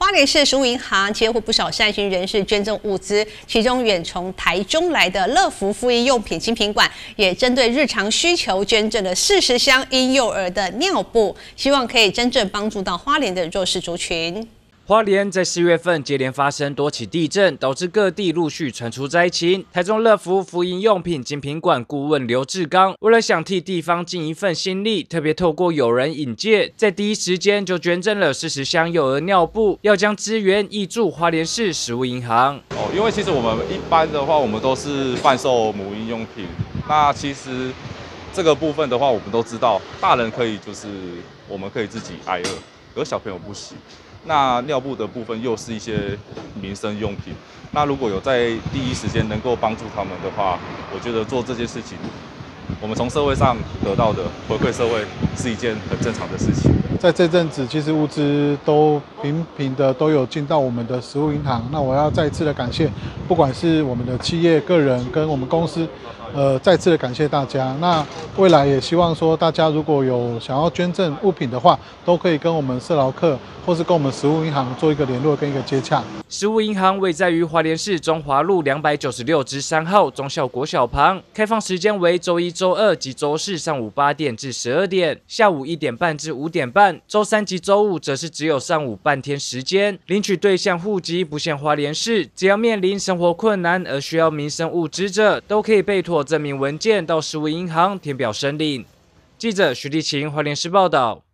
花莲市食物银行接获不少善心人士捐赠物资，其中远从台中来的乐福妇婴用品精品馆，也针对日常需求捐赠了40箱婴幼儿的尿布，希望可以真正帮助到花莲的弱势族群。 花莲在4月份接连发生多起地震，导致各地陆续传出灾情。台中乐福福音用品精品馆顾问刘志刚，为了想替地方尽一份心力，特别透过友人引介，在第一时间就捐赠了40箱幼儿尿布，要将资源挹注花莲市食物银行。 因为其实我们一般的话，我们都是贩售母婴用品。那其实这个部分的话，我们都知道，大人可以我们可以自己挨饿，可是小朋友不行。那尿布的部分又是一些民生用品，那如果有在第一时间能够帮助他们的话，我觉得做这件事情，我们从社会上得到的回馈社会是一件很正常的事情。 在这阵子，其实物资都频频的都有进到我们的食物银行。那我要再次的感谢，不管是我们的企业、个人跟我们公司，再次的感谢大家。那未来也希望说，大家如果有想要捐赠物品的话，都可以跟我们社劳课或是跟我们食物银行做一个联络跟一个接洽。 食物银行位在于花莲市中华路296之3号忠孝国小旁，开放时间为周一、周二及周四上午8点至12点，下午1点半至5点半。周3及周5则是只有上午半天时间。领取对象户籍不限花莲市，只要面临生活困难而需要民生物资者，都可以备妥证明文件到食物银行填表申领。记者徐立晴，花莲市报道。